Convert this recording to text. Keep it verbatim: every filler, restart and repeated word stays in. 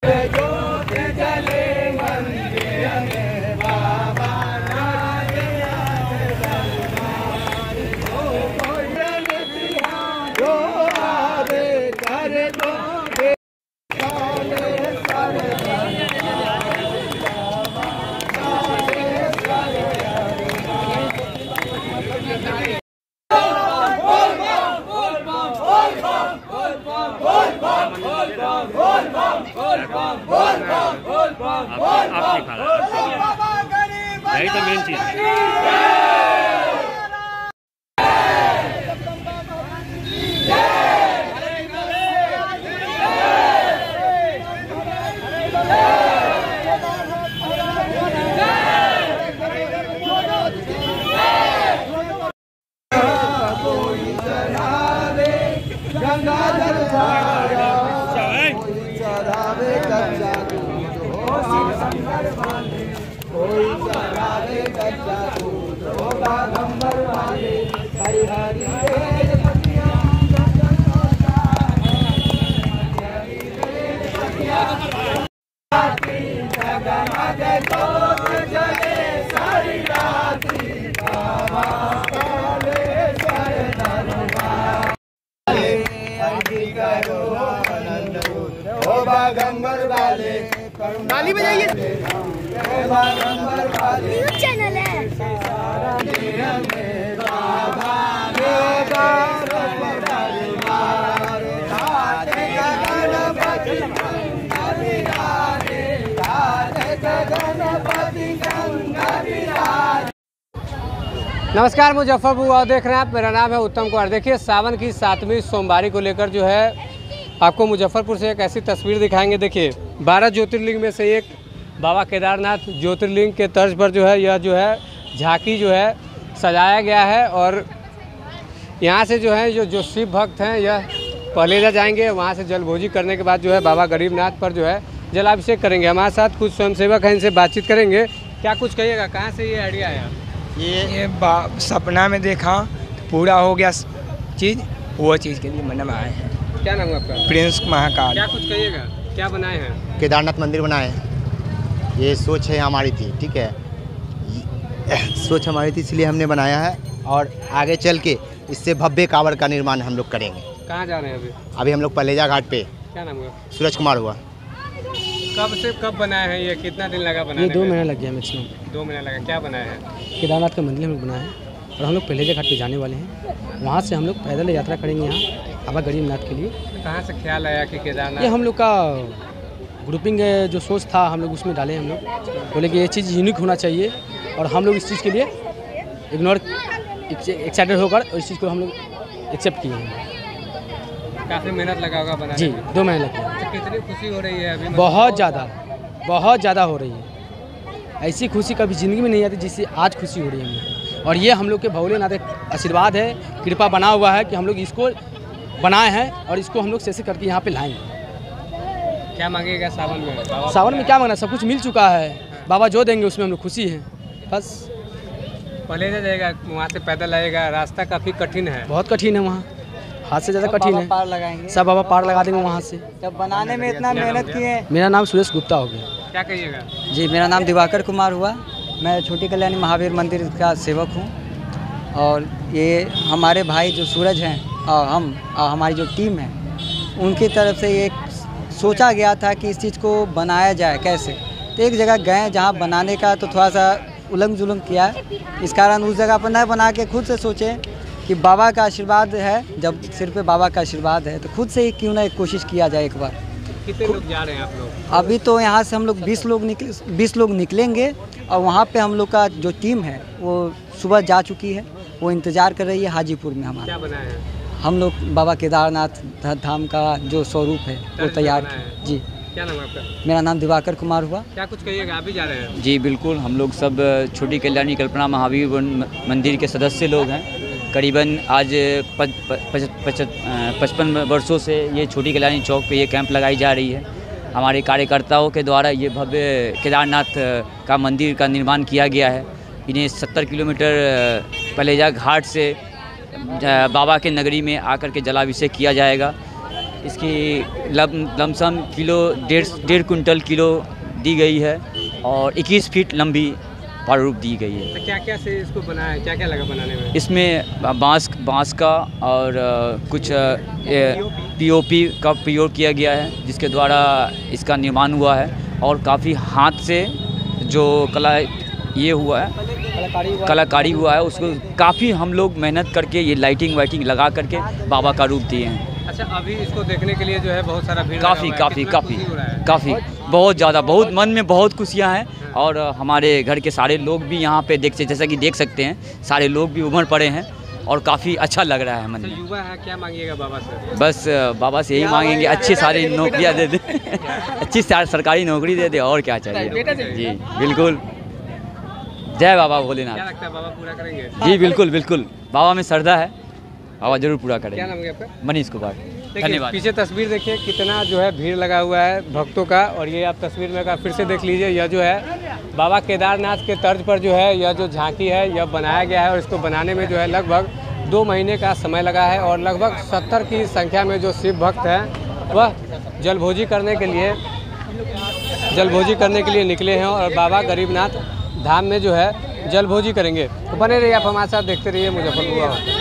यही तो मेन चीज है। ताली बजाइए। चैनल है। नमस्कार, मुजफ्फरपुर और देख रहे हैं आप। मेरा नाम है उत्तम कुमार। देखिए, सावन की सातवीं सोमवारी को लेकर जो है आपको मुजफ्फरपुर से एक ऐसी तस्वीर दिखाएंगे। देखिए, बारह ज्योतिर्लिंग में से एक बाबा केदारनाथ ज्योतिर्लिंग के तर्ज पर जो है यह जो है झांकी जो है सजाया गया है। और यहाँ से जो है जो जो शिव भक्त हैं यह पहलेजा जाएंगे, वहाँ से जलभोजी करने के बाद जो है बाबा गरीबनाथ पर जो है जलाभिषेक करेंगे। हमारे साथ कुछ स्वयंसेवक हैं, इनसे बातचीत करेंगे। क्या कुछ कहिएगा, कहाँ से ये आइडिया आया? ये ये सपना में देखा तो पूरा हो गया चीज़, वो चीज़ के लिए मन में आए हैं। क्या नाम है आपका? प्रिंस महाकाल। क्या कुछ कहिएगा, क्या बनाए हैं? केदारनाथ मंदिर बनाए हैं। ये सोच है हमारी थी, ठीक है, सोच हमारी थी इसलिए हमने बनाया है। और आगे चल के इससे भव्य कांवड़ का निर्माण हम लोग करेंगे। कहाँ जा रहे हैं अभी? अभी हम लोग पलेजा घाट पे। क्या नाम है? सूरज कुमार हुआ। कब से कब बनाए हैं ये? कितना दिन लगा बनाने? ये दो महीना लग गया मैक्सिमम। दो महीना लगा। क्या बनाए हैं? केदारनाथ का मंदिर हम लोग बनाए हैं और हम लोग पलेजा घाट पे जाने वाले हैं। वहाँ से हम लोग पैदल यात्रा करेंगे यहाँ बाबा गरीबनाथ के लिए। कहाँ से ख्याल आया कि केदारनाथ? ये हम लोग का ग्रुपिंग जो सोच था हम लोग उसमें डाले। हम लोग बोले कि ये चीज़ यूनिक होना चाहिए और हम लोग इस चीज़ के लिए इग्नोर एक्साइटेड होकर और इस चीज़ को हम लोग एक्सेप्ट किए हैं। काफ़ी मेहनत लगा होगा बनाने जी, में। दो महीने लगे। तो कितनी खुशी हो रही है अभी? बहुत ज़्यादा बहुत ज़्यादा हो रही है। ऐसी खुशी कभी ज़िंदगी में नहीं आती जिससे आज खुशी हो रही है हमें। और ये हम लोग के भोलेनाथ का आशीर्वाद है, कृपा बना हुआ है कि हम लोग इसको बनाए हैं और इसको हम लोग कैसे करके यहाँ पे लाएंगे। क्या मांगेगा सावन में? सावन में क्या मांगना, सब कुछ मिल चुका है। बाबा जो देंगे उसमें हम लोग खुशी हैं बस। पहले जाएगा, वहाँ से पैदल आएगा, रास्ता काफ़ी कठिन है। बहुत कठिन है, वहाँ हाथ से ज़्यादा कठिन है। पार लगाएंगे, सब बाबा पार लगा देंगे वहाँ से। जब बनाने में इतना मेहनत किए। मेरा नाम सुरेश गुप्ता हो गया। क्या कहिएगा? जी, मेरा नाम दिवाकर कुमार हुआ। मैं छोटी कल्याणी महावीर मंदिर का सेवक हूँ। और ये हमारे भाई जो सूरज हैं और हम और हमारी जो टीम है उनकी तरफ से ये सोचा गया था कि इस चीज़ को बनाया जाए कैसे। तो एक जगह गए जहाँ बनाने का तो थोड़ा सा उलंग जुलंग किया, इस कारण उस जगह पर न बना के खुद से सोचे कि बाबा का आशीर्वाद है, जब सिर पे बाबा का आशीर्वाद है तो खुद से ही क्यों ना एक कोशिश किया जाए एक बार। कितने लोग जा रहे हैं आप लोग? अभी तो यहाँ से हम लोग बीस लोग निकले बीस लोग निकलेंगे और वहाँ पे हम लोग का जो टीम है वो सुबह जा चुकी है, वो इंतज़ार कर रही है हाजीपुर में हमारा। क्या बनाए हैं? हम लोग बाबा केदारनाथ धाम का जो स्वरूप है वो तैयार जी। क्या नाम है आपका? मेरा नाम दिवाकर कुमार हुआ। क्या कुछ कहिएगा, अभी जा रहे हैं? जी बिल्कुल, हम लोग सब छोटी कल्याणी कल्पना महावीर मंदिर के सदस्य लोग हैं। करीबन आज पचपन वर्षों से ये छोटी कल्याणी चौक पे ये कैंप लगाई जा रही है। हमारे कार्यकर्ताओं के द्वारा ये भव्य केदारनाथ का मंदिर का निर्माण किया गया है। इन्हें सत्तर किलोमीटर पलेजा घाट से बाबा के नगरी में आकर के जलाभिषेक किया जाएगा। इसकी लम लमसम किलो डेढ़ डेढ़ कुंटल किलो दी गई है और इक्कीस फीट लंबी प्रारूप दी गई है। तो क्या क्या से इसको बनाया है, क्या क्या लगा बनाने में? इसमें बांस बांस का और अ, कुछ पीओपी का प्रयोग किया गया है, जिसके द्वारा इसका निर्माण हुआ है। और काफ़ी हाथ से जो कला ये हुआ है, कलाकारी हुआ है, उसको काफ़ी हम लोग मेहनत करके ये लाइटिंग वाइटिंग लगा करके बाबा का रूप दिए हैं। अच्छा, अभी इसको देखने के लिए जो है बहुत सारा भीड़ काफ़ी लगा हुआ है। काफ़ी कितना काफ़ी खुशी हो रहा है? काफ़ी बहुत ज़्यादा, बहुत मन में बहुत खुशियाँ हैं। और हमारे घर के सारे लोग भी यहाँ पे देख जैसा कि देख सकते हैं, सारे लोग भी उमड़ पड़े हैं और काफ़ी अच्छा लग रहा है मन अच्छा, में। युवा है, क्या मांगिएगा बाबा से? बस बाबा से यही मांगेंगे, अच्छी सारी नौकरियाँ दे दे, अच्छी सारी सरकारी नौकरी दे दे, और क्या चाहिए। जी बिल्कुल, जय बाबा क्या भोलेनाथ। लगता है बाबा पूरा करेंगे? जी बिल्कुल बिल्कुल, बाबा में श्रद्धा है, बाबा जरूर पूरा क्या करेंगे। नाम है आपका? मनीष कुमार, देखिए, धन्यवाद। पीछे तस्वीर देखिए कितना जो है भीड़ लगा हुआ है भक्तों का। और ये आप तस्वीर में का फिर से देख लीजिए, यह जो है बाबा केदारनाथ के तर्ज पर जो है यह जो झांकी है यह बनाया गया है। और इसको बनाने में जो है लगभग दो महीने का समय लगा है। और लगभग सत्तर की संख्या में जो शिव भक्त हैं वह जलभोजी करने के लिए जलभोजी करने के लिए निकले हैं और बाबा गरीबनाथ धाम में जो है जलभोजी करेंगे। तो बने रहिए आप हमारे साथ, देखते रहिए मुजफ्फरपुर।